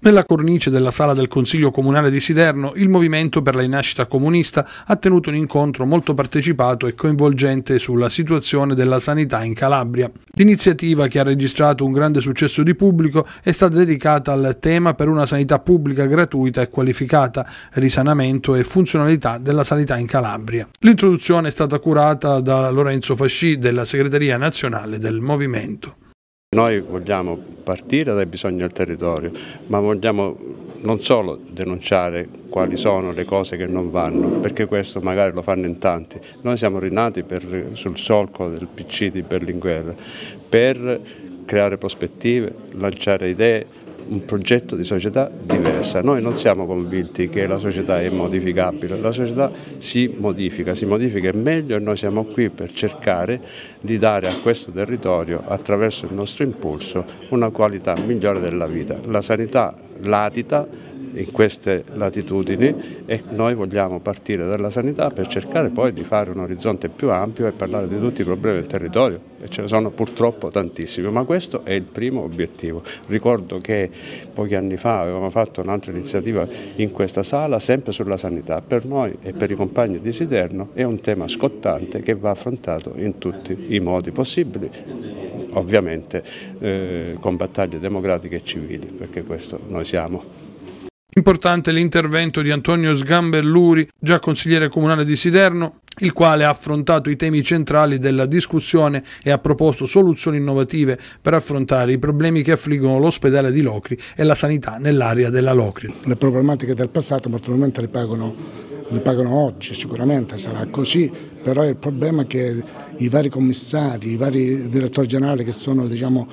Nella cornice della sala del Consiglio Comunale di Siderno, il Movimento per la Rinascita Comunista ha tenuto un incontro molto partecipato e coinvolgente sulla situazione della sanità in Calabria. L'iniziativa, che ha registrato un grande successo di pubblico, è stata dedicata al tema per una sanità pubblica gratuita e qualificata, risanamento e funzionalità della sanità in Calabria. L'introduzione è stata curata da Lorenzo Fasci della Segreteria Nazionale del Movimento. Noi vogliamo partire dai bisogni del territorio, ma vogliamo non solo denunciare quali sono le cose che non vanno, perché questo magari lo fanno in tanti. Noi siamo rinati sul solco del PC di Berlinguer per creare prospettive, lanciare idee, un progetto di società diversa. Noi non siamo convinti che la società è modificabile, la società si modifica meglio e noi siamo qui per cercare di dare a questo territorio, attraverso il nostro impulso, una qualità migliore della vita. La sanità latita in queste latitudini e noi vogliamo partire dalla sanità per cercare poi di fare un orizzonte più ampio e parlare di tutti i problemi del territorio, e ce ne sono purtroppo tantissimi, ma questo è il primo obiettivo. Ricordo che pochi anni fa avevamo fatto un'altra iniziativa in questa sala sempre sulla sanità. Per noi e per i compagni di Siderno è un tema scottante che va affrontato in tutti i modi possibili, ovviamente con battaglie democratiche e civili, perché questo noi siamo. Importante l'intervento di Antonio Sgambelluri, già consigliere comunale di Siderno, il quale ha affrontato i temi centrali della discussione e ha proposto soluzioni innovative per affrontare i problemi che affliggono l'ospedale di Locri e la sanità nell'area della Locri. Le problematiche del passato probabilmente le pagano oggi, sicuramente sarà così, però il problema è che i vari commissari, i vari direttori generali che sono,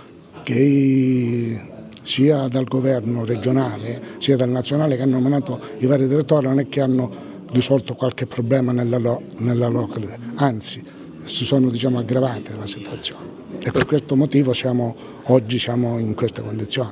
sia dal governo regionale sia dal nazionale, che hanno nominato i vari direttori, non è che hanno risolto qualche problema nella Locri, anzi si sono aggravate la situazione, e per questo motivo oggi siamo in queste condizioni.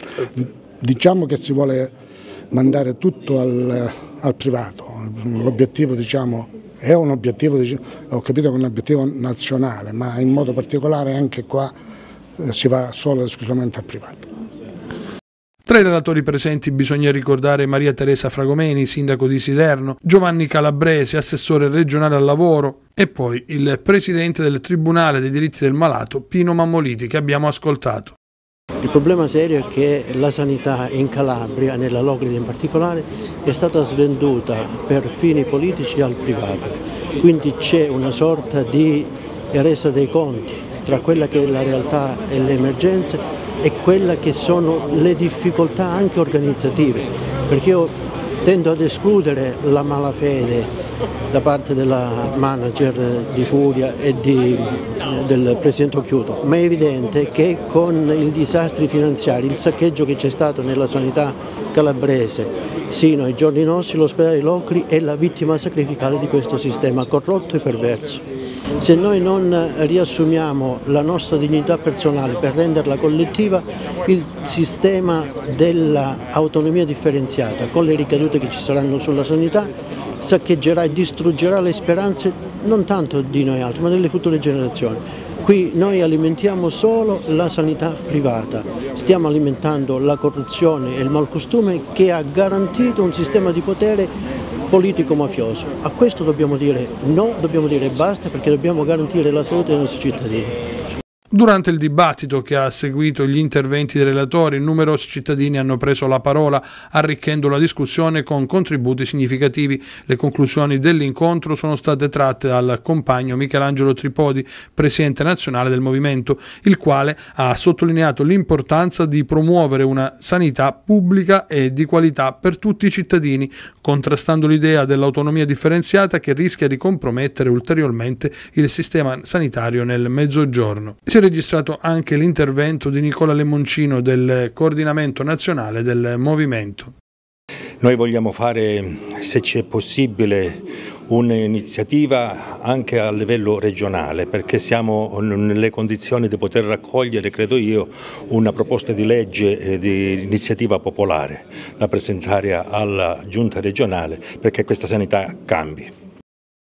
Diciamo che si vuole mandare tutto al privato, l'obiettivo è un obiettivo, ho capito che è un obiettivo nazionale, ma in modo particolare anche qua si va solo ed esclusivamente al privato. Tra i relatori presenti bisogna ricordare Maria Teresa Fragomeni, sindaco di Siderno, Giovanni Calabrese, assessore regionale al lavoro, e poi il presidente del Tribunale dei diritti del malato, Pino Mammoliti, che abbiamo ascoltato. Il problema serio è che la sanità in Calabria, nella Locri in particolare, è stata svenduta per fini politici al privato, quindi c'è una sorta di resa dei conti tra quella che è la realtà e le emergenze e quelle che sono le difficoltà anche organizzative, perché io tendo ad escludere la malafede da parte della manager di Furia e del presidente Occhiuto, ma è evidente che con i disastri finanziari, il saccheggio che c'è stato nella sanità calabrese sino ai giorni nostri, l'ospedale di Locri è la vittima sacrificale di questo sistema corrotto e perverso. Se noi non riassumiamo la nostra dignità personale per renderla collettiva, il sistema dell'autonomia differenziata, con le ricadute che ci saranno sulla sanità, saccheggerà e distruggerà le speranze non tanto di noi altri, ma delle future generazioni. Qui noi alimentiamo solo la sanità privata, stiamo alimentando la corruzione e il malcostume che ha garantito un sistema di potere politico-mafioso. A questo dobbiamo dire no, dobbiamo dire basta, perché dobbiamo garantire la salute dei nostri cittadini. Durante il dibattito che ha seguito gli interventi dei relatori, numerosi cittadini hanno preso la parola, arricchendo la discussione con contributi significativi. Le conclusioni dell'incontro sono state tratte dal compagno Michelangelo Tripodi, presidente nazionale del Movimento, il quale ha sottolineato l'importanza di promuovere una sanità pubblica e di qualità per tutti i cittadini, contrastando l'idea dell'autonomia differenziata che rischia di compromettere ulteriormente il sistema sanitario nel Mezzogiorno. Si è registrato anche l'intervento di Nicola Lemoncino del coordinamento nazionale del Movimento. Noi vogliamo fare, se c'è possibile, un'iniziativa anche a livello regionale, perché siamo nelle condizioni di poter raccogliere, credo io, una proposta di legge di iniziativa popolare da presentare alla Giunta regionale perché questa sanità cambi.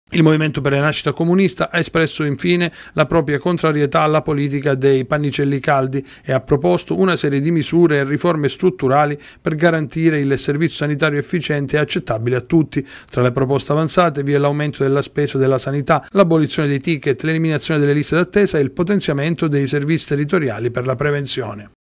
Il Movimento per la Rinascita Comunista ha espresso infine la propria contrarietà alla politica dei pannicelli caldi e ha proposto una serie di misure e riforme strutturali per garantire il servizio sanitario efficiente e accettabile a tutti. Tra le proposte avanzate vi è l'aumento della spesa della sanità, l'abolizione dei ticket, l'eliminazione delle liste d'attesa e il potenziamento dei servizi territoriali per la prevenzione.